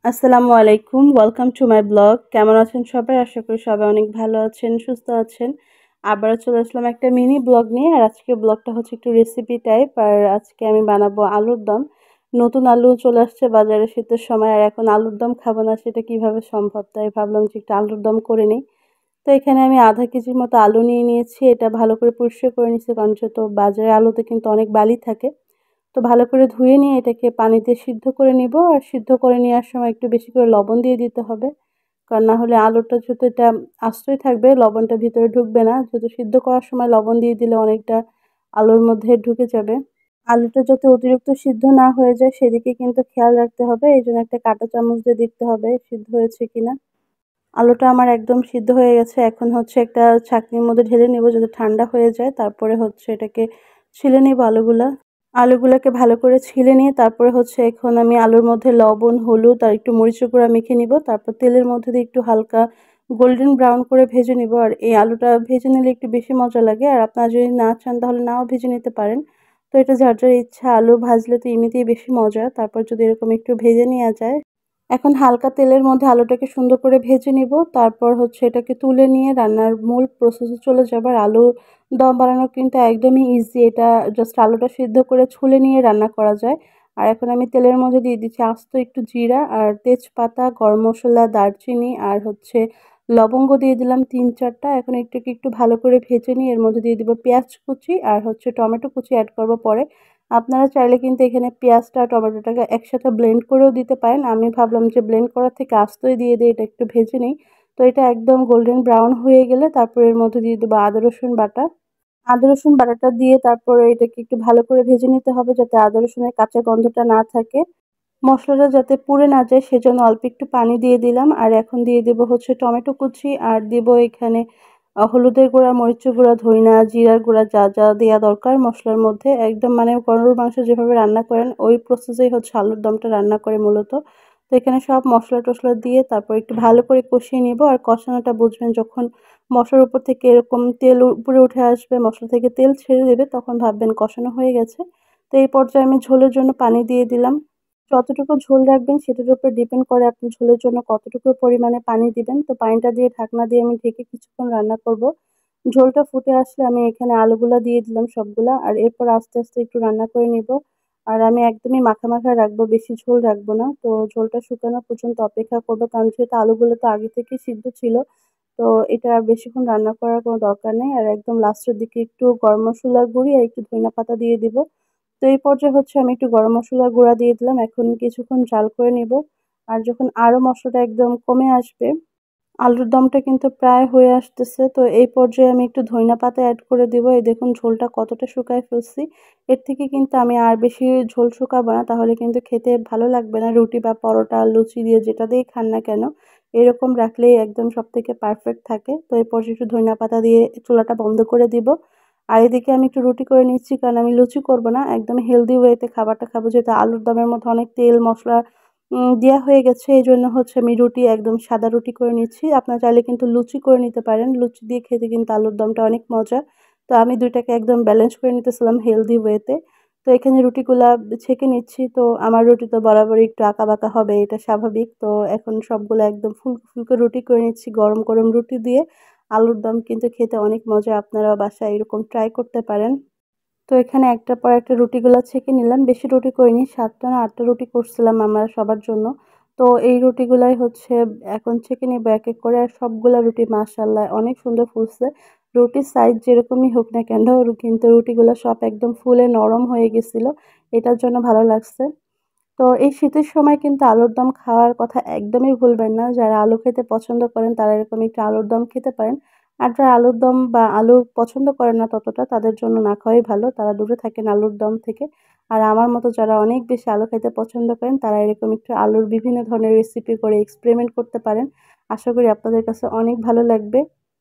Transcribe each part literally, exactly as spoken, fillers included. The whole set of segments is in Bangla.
আসসালামু আলাইকুম ওয়েলকাম টু মাই ব্লগ। কেমন আছেন সবাই? আশা করি সবাই অনেক ভালো আছেন, সুস্থ আছেন। আবারও চলে আসলাম একটা মিনি ব্লগ নিয়ে। আর আজকে ব্লগটা হচ্ছে একটু রেসিপি টাইপ। আর আজকে আমি বানাবো আলুর দম। নতুন আলু চলে আসছে বাজারে শীতের সময়, আর এখন আলুর দম খাবো না সেটা কিভাবে সম্ভব, তাই ভাবলাম যে একটু আলুর দম করে নিই। তো এখানে আমি আধা কেজির মতো আলু নিয়ে নিয়েছি। এটা ভালো করে পরিষ্কার করে নিচ্ছি, কারণ তো বাজারে আলুতে কিন্তু অনেক বালি থাকে। তো ভালো করে ধুয়ে নিয়ে এটাকে পানিতে সিদ্ধ করে নিব। আর সিদ্ধ করে নেওয়ার সময় একটু বেশি করে লবণ দিয়ে দিতে হবে, কারণ না হলে আলুটা যেহেতু এটা আস্তই থাকবে, লবণটা ভিতরে ঢুকবে না। যেহেতু সিদ্ধ করার সময় লবণ দিয়ে দিলে অনেকটা আলুর মধ্যে ঢুকে যাবে। আলুটা যাতে অতিরিক্ত সিদ্ধ না হয়ে যায় সেদিকে কিন্তু খেয়াল রাখতে হবে। এই জন্য একটা কাঁটা চামচ দিয়ে দেখতে হবে সিদ্ধ হয়েছে কিনা। আলুটা আমার একদম সিদ্ধ হয়ে গেছে। এখন হচ্ছে একটা ছাঁকনির মধ্যে ঢেলে নিব যাতে ঠান্ডা হয়ে যায়। তারপরে হচ্ছে এটাকে ছিলে নিব আলুগুলা। আলুগুলাকে ভালো করে ছিলে নিয়ে তারপরে হচ্ছে এখন আমি আলুর মধ্যে লবণ, হলুদ আর একটু মরিচের গুঁড়া মেখে নিব। তারপর তেলের মধ্যে দিয়ে একটু হালকা গোল্ডেন ব্রাউন করে ভেজে নিব। আর এই আলুটা ভেজে নিলে একটু বেশি মজা লাগে। আর আপনারা যদি না চান তাহলে নাও ভেজে নিতে পারেন। তো এটা যার যার ইচ্ছা। আলু ভাজলে তো এমনিতেই বেশি মজা। তারপর যদি এরকম একটু ভেজে নেওয়া যায়। এখন হালকা তেলের মধ্যে আলুটাকে সুন্দর করে ভেজে নিব। তারপর হচ্ছে এটাকে তুলে নিয়ে রান্নার মূল প্রসেসে চলে যাব। আর আলুর দম বানানো কিন্তু একদমই ইজি। এটা জাস্ট আলুটা সিদ্ধ করে ছুলে নিয়ে রান্না করা যায়। আর এখন আমি তেলের মধ্যে দিয়ে দিচ্ছি আস্ত একটু জিরা আর তেজপাতা, গরম মসলা, দারচিনি আর হচ্ছে লবঙ্গ দিয়ে দিলাম তিন চারটা। এখন এটাকে একটু ভালো করে ভেজে নিয়ে এর মধ্যে দিয়ে দিব পেঁয়াজ কুচি আর হচ্ছে টমেটো কুচি অ্যাড করব পরে। আপনারা চাইলে কিন্তু এখানে পেঁয়াজটা টমেটোটাকে একসাথে ব্লেন্ড করেও দিতে পারেন। আমি ভাবলাম যে ব্লেন্ড করার থেকে আস্তই দিয়ে দিই, এটা একটু ভেজে নিই। তো এটা একদম গোল্ডেন ব্রাউন হয়ে গেলে তারপর এর মধ্যে দিয়ে দেবো আদা রসুন বাটা। আদা রসুন বাটাটা দিয়ে তারপরে এটাকে একটু ভালো করে ভেজে নিতে হবে যাতে আদা রসুনের কাঁচা গন্ধটা না থাকে। মসলাটা যাতে পুড়ে না যায় সেজন্য অল্প একটু পানি দিয়ে দিলাম। আর এখন দিয়ে দেবো হচ্ছে টমেটো কুচি আর দেবো এখানে আ হলুদের গুঁড়া, মরিচের গুঁড়া, ধইনা, জিরার গুঁড়া যা, যা দেয়া দরকার মসলার মধ্যে। একদম মানে গরুর মাংস যেভাবে রান্না করেন ওই প্রসেসেই হচ্ছে আলুর দমটা রান্না করে মূলত। তো এখানে সব মসলা-টসলা দিয়ে তারপর একটু ভালো করে কষিয়ে নিবো। আর কষানোটা বুঝবেন যখন মসলার উপর থেকে এরকম তেল উপরে উঠে আসবে, মসলা থেকে তেল ছেড়ে দেবে, তখন ভাববেন কষানো হয়ে গেছে। তো এই পর্যায়ে আমি ঝোলের জন্য পানি দিয়ে দিলাম। যতটুকু ঝোল রাখবেন সেটার উপর ডিপেন্ড করে আপনি ঝোলের জন্য কতটুকু পরিমাণে পানি দিবেন। তো পানিটা দিয়ে ঢাকনা দিয়ে আমি ঢেকে কিছুক্ষণ রান্না করব। ঝোলটা ফুটে আসলে আমি এখানে আলুগুলা দিয়ে দিলাম সবগুলা। আর এরপর আস্তে, আস্তে একটু রান্না করে নিব। আর আমি একদমই মাখা, মাখা রাখবো, বেশি ঝোল রাখবো না। তো ঝোলটা শুকানো পর্যন্ত অপেক্ষা করব, কারণ যেহেতু আলুগুলো তো আগে থেকেই সিদ্ধ ছিল। তো এটা আর বেশিক্ষণ রান্না করার কোনো দরকার নেই। আর একদম লাস্টের দিকে একটু গরম মসলার গুঁড়ি আর একটু ধনিয়া পাতা দিয়ে দিব। তো এই পর্যায়ে হচ্ছে আমি একটু গরম মসলার গুঁড়া দিয়ে দিলাম। এখন কিছুক্ষণ জাল করে নিব। আর যখন আরো মসলাটা একদম কমে আসবে, আলুর দমটা কিন্তু প্রায় হয়ে আসতেছে। তো এই পর্যায়ে আমি একটু ধইনা পাতা এড করে দিব। এই দেখুন ঝোলটা কতটা শুকায় ফেলছি। এর থেকে কিন্তু আমি আর বেশি ঝোল শুকাবো না, তাহলে কিন্তু খেতে ভালো লাগবে না। রুটি বা পরোটা, লুচি দিয়ে যেটা দিয়েই খান না কেন, এরকম রাখলেই একদম সবথেকে পারফেক্ট থাকে। তো এই পর্যায়ে একটু ধইনা পাতা দিয়ে চুলাটা বন্ধ করে দিব। আর এদিকে আমি একটু রুটি করে নিচ্ছি, কারণ আমি লুচি করব না। একদম হেলদি ওয়েতে খাবারটা খাবো, যেহেতু আলুর দমের মধ্যে অনেক তেল মসলা উম দেয়া হয়ে গেছে। এজন্য হচ্ছে আমি রুটি একদম সাদা রুটি করে নিচ্ছি। আপনারা চাইলে কিন্তু লুচি করে নিতে পারেন। লুচি দিয়ে খেতে কিন্তু আলুর দমটা অনেক মজা। তো আমি দুই টাকে একদম ব্যালেন্স করে নিতেছিলাম হেলদি ওয়েতে। তো এখানে রুটিগুলা ছেঁকে নিচ্ছি। তো আমার রুটি তো বরাবরই একটু আঁকা-বাঁকা হবে, এটা স্বাভাবিক। তো এখন সবগুলা একদম ফুলকো, ফুলকো রুটি করে নিচ্ছি। গরম, গরম রুটি দিয়ে আলুর দম কিন্তু খেতে অনেক মজা। আপনারাও বাসায় এরকম ট্রাই করতে পারেন। তো এখানে একটার পর একটা রুটিগুলা ছেঁকে নিলাম। বেশি রুটি করিনি, সাত টা না আট টা রুটি করছিলাম আমরা সবার জন্য। তো এই রুটিগুলাই হচ্ছে এখন ছেঁকে নিবো এক, এক করে। আর সবগুলা রুটি মাশাআল্লাহ অনেক সুন্দর ফুলছে। রুটির সাইজ যেরকমই হোক না কেন, কিন্তু রুটিগুলা সব একদম ফুলে নরম হয়ে গেছিল। এটার জন্য ভালো লাগছে। তো এই শীতের সময় কিন্তু আলুর দম খাওয়ার কথা একদমই ভুলবেন না। যারা আলু খেতে পছন্দ করেন তারা এরকম একটু আলুর দম খেতে পারেন। আর যারা আলুর দম বা আলু পছন্দ করেন না ততটা, তাদের জন্য না খাওয়াই ভালো। তারা দূরে থাকেন আলুর দম থেকে। আর আমার মতো যারা অনেক বেশি আলু খেতে পছন্দ করেন তারা এরকম একটু আলুর বিভিন্ন ধরনের রেসিপি করে এক্সপেরিমেন্ট করতে পারেন। আশা করি আপনাদের কাছে অনেক ভালো লাগবে।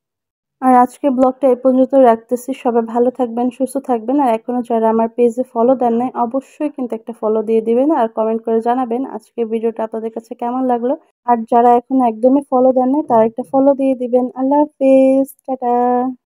আর আজকের ব্লগটা এই পর্যন্ত রাখতেছি। সবাই ভালো থাকবেন, সুস্থ থাকবেন। আর এখনো যারা আমার পেজে ফলো দেন নাই অবশ্যই কিন্তু একটা ফলো দিয়ে দিবেন আর কমেন্ট করে জানাবেন আজকের ভিডিওটা আপনাদের কাছে কেমন লাগলো। আর যারা এখনো একদমই ফলো দেন নাই তারা একটা ফলো দিয়ে দিবেন। আল্লাহ হাফেজ, টাটা।